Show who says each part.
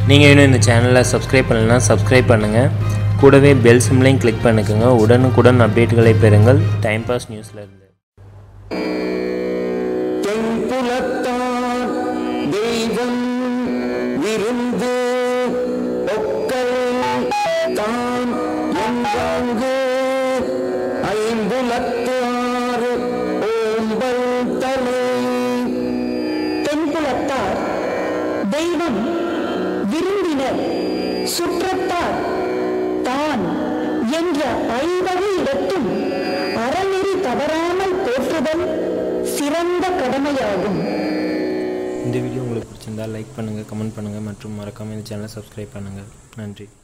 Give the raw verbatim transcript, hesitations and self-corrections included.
Speaker 1: நீங்கள் இன்னும் இந்த சேனலை சப்ஸ்கிரைப் பண்ணலைன்னா சப்ஸ்கிரைப் பண்ணுங்கள். கூடவே பெல் சிம்லையும் கிளிக் பண்ணிக்கோங்க. உடனுக்குடன் அப்டேட்டுகளை பெறுங்கள் டைம் பாஸ் நியூஸில் இருந்து.
Speaker 2: தென்புலத்தான் தெய்வம் விருந்து ஒக்கல் தான் எங்காங்கு ஐம்புலத்து ஆறு ஓம்பல் தலை.
Speaker 3: தென்புலத்தார் தெய்வம் விருந்தினர் சுற்றத்தார் தான் என்ற ஐவகை இடத்தும் அறநெறி தவறாமல் போற்றுதல் சிறந்த கடமையாகும்.
Speaker 1: இந்த வீடியோ உங்களுக்கு பிடிச்சிருந்தால் லைக் பண்ணுங்கள், கமெண்ட் பண்ணுங்கள் மற்றும் மறக்காமல் இந்த சேனலை சப்ஸ்கிரைப் பண்ணுங்கள். நன்றி.